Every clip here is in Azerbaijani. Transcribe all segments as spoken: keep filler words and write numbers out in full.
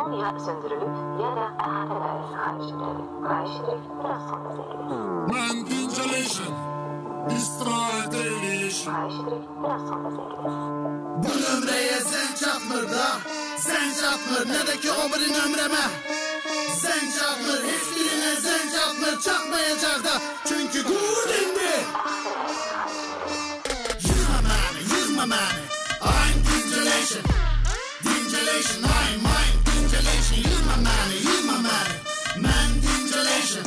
son ya söndürülüp ya da ehate dairesi kayış edildi. Kayış edilip biraz sonra sevgili. Manipulation, istirahat eyleyiş. Kayış edilip biraz sonra sevgili. Bu nömreye sen çatmır da, sen çatmır ne de ki o bir nömreme. Sen çatmır, hiçbirine sen çatmır, çatmayacak da çünkü kur indi. Yırma mani, yırma mani, I'm Dingelation. Dingelation, I'm mine, Dingelation, yırma mani, yırma mani, man Dingelation.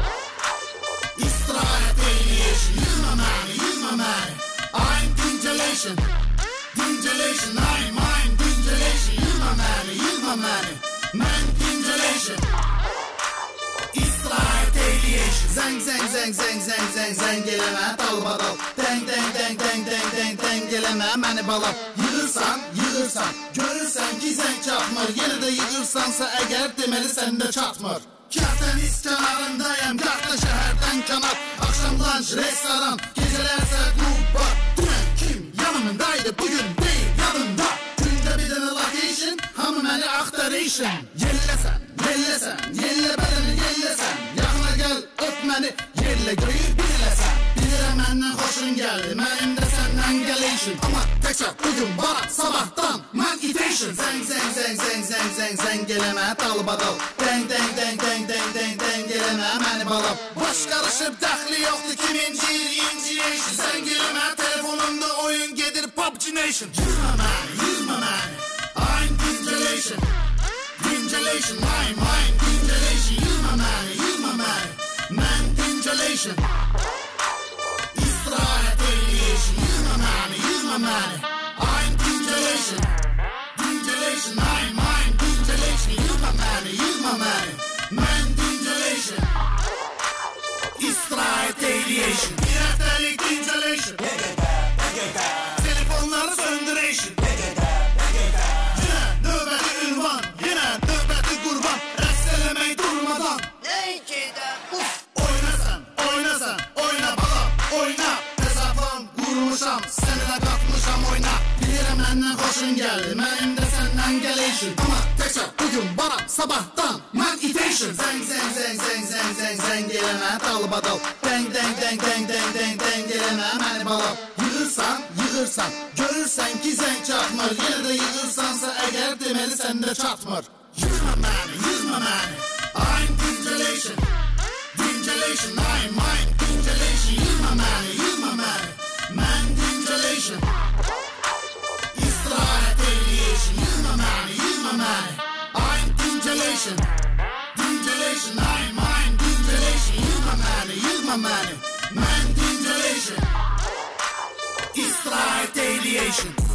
İstirahat eyleyiş, yırma mani, yırma mani, I'm Dingelation. Dingelation, I'm mine, Dingelation, yırma mani, yırma mani, man Dingelation. İstirahat eyleyiş. Zeng zeng zeng zeng zeng zeng zeng geleme dal badal. Deng deng deng deng deng deng deng geleme məni balap. Yığırsan, yığırsan, görürsən ki zeng çatmır. Yine de yığırsansa eğer demeli sende çatmır. Gah dəniz kənarındayım, gah da şəhərdən kənar. Akşam lunch, restoran, gecelərsə klub bar. Dünən kim yanımındaydı, bugün değil yanımda. Gündə bir dənə location, hamı məni axtarışın. Yelləsən, yelləsən, yellə bədəni yelləsən. Yaxına gəl, öp məni, yerlə göyü birləsən. Bilirəm məndən xoşun gəldi, mənim də səndən gəlişin. Amma təkcə bugün bana sabahdan man itation. Zəng zəng zəng zəng zəng zəng zəng eləmə dal badal. Dəng dəng dəng dəng dəng dəng dəng eləmə məni balap. Baş qarışıb dəxli yoxdur kimin cir inciyəşin. Zəng eləmə telefonumda oyun gedir P U B G Nation. Yırma məni, yırma məni, I'm Dingelation. Dingelation, I'm mine, Dingelation, yırma məni, yırma məni, man Dingelation. İstirahat eyleyiş, yırma məni, yırma məni, I'm Dingelation. Dingelation, I'm mine, Dingelation, yırma məni, yırma məni, man Dingelation. İstirahat eyleyiş. Bir həftəlik Dingelation. Telefonları söndüreyşin. Yine növbəti ünvan, yine növbəti qurban. Rəqs eləmək durmadan. Oynasan, oynasan, oyna bala, oyna. Hesablan qurmuşam, səninlə qatmışam oyna. Bilirəm məndən xoşun gəldi, mənim də səndən gəlişin. Amma təkcə bugün bana sabahdan man itation. Zəng zəng zəng zəng zəng zəng zəng eləmə dal badal. Dəng dəng dəng dəng dəng dəng dəng eləmə məni balap. Yığırsan, yığırsan, görürsən ki zəng çatmır. Yenə də yığırsansa əgər deməli səndə çatmır. Yırma məni, yırma məni, I'm Dingelation. Dingelation, I'm mine, Dingelation, yırma məni, yırma məni, man Dingelation. İstirahat eyleyiş, yırma məni, yırma məni, I'm Dingelation. Dingelation, I'm mine, Dingelation, yırma məni, yırma məni, man Dingelation. İstirahat eyleyiş.